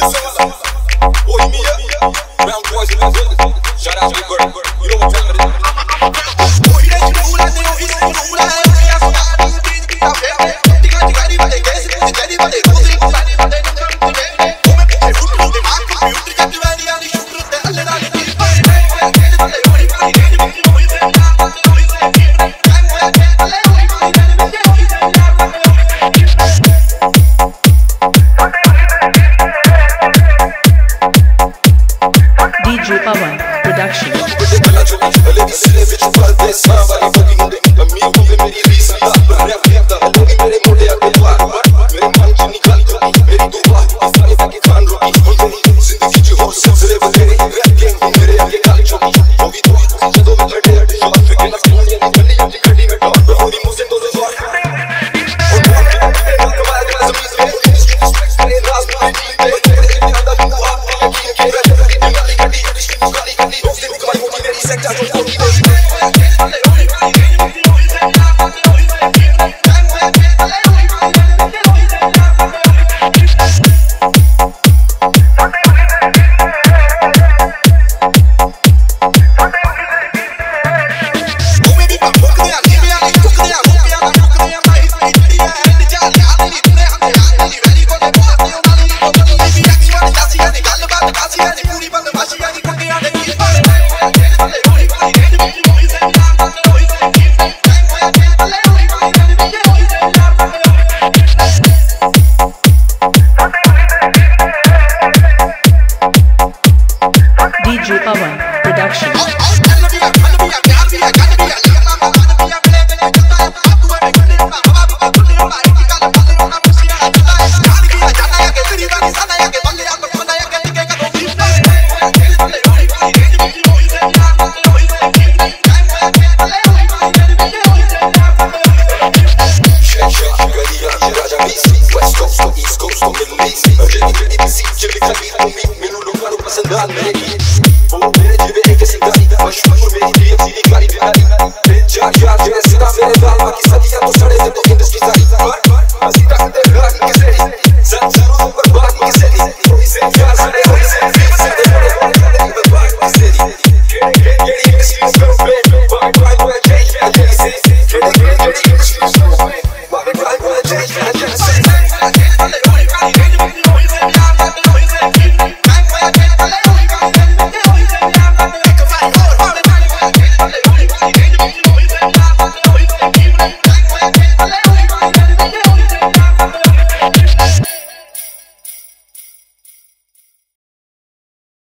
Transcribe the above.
Moosewala, bohemia, brown boys in the building. Shout out to Jaipur, you know what time it is. DJ Pawan Production. DJ Pawan Production. West Coast to East Coast to Middle East, 𝐁𝐚𝐬𝐬